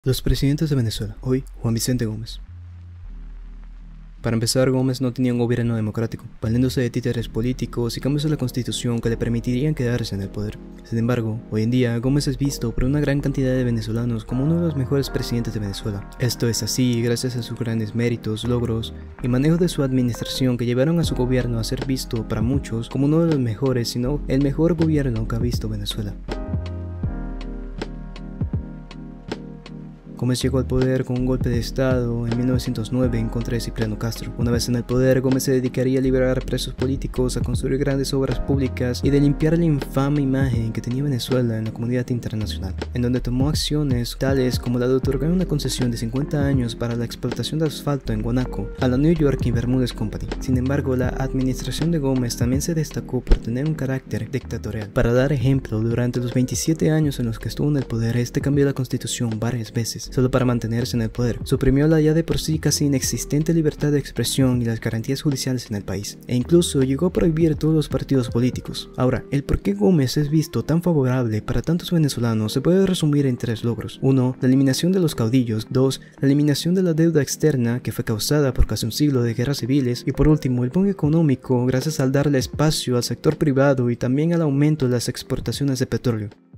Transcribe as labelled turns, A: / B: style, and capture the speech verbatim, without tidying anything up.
A: Los presidentes de Venezuela, hoy Juan Vicente Gómez. Para empezar, Gómez no tenía un gobierno democrático, valiéndose de títeres políticos y cambios a la constitución que le permitirían quedarse en el poder. Sin embargo, hoy en día Gómez es visto por una gran cantidad de venezolanos como uno de los mejores presidentes de Venezuela. Esto es así gracias a sus grandes méritos, logros y manejo de su administración que llevaron a su gobierno a ser visto para muchos como uno de los mejores, si no el mejor gobierno que ha visto Venezuela. Gómez llegó al poder con un golpe de estado en mil novecientos nueve en contra de Cipriano Castro. Una vez en el poder, Gómez se dedicaría a liberar presos políticos, a construir grandes obras públicas y de limpiar la infame imagen que tenía Venezuela en la comunidad internacional, en donde tomó acciones tales como la de otorgar una concesión de cincuenta años para la explotación de asfalto en Guanaco a la New York y Bermúdez Company. Sin embargo, la administración de Gómez también se destacó por tener un carácter dictatorial. Para dar ejemplo, durante los veintisiete años en los que estuvo en el poder, este cambió la constitución varias veces, solo para mantenerse en el poder. Suprimió la ya de por sí casi inexistente libertad de expresión y las garantías judiciales en el país, e incluso llegó a prohibir todos los partidos políticos. Ahora, el por qué Gómez es visto tan favorable para tantos venezolanos se puede resumir en tres logros. uno. La eliminación de los caudillos. dos. La eliminación de la deuda externa que fue causada por casi un siglo de guerras civiles. Y por último, el boom económico gracias al darle espacio al sector privado y también al aumento de las exportaciones de petróleo.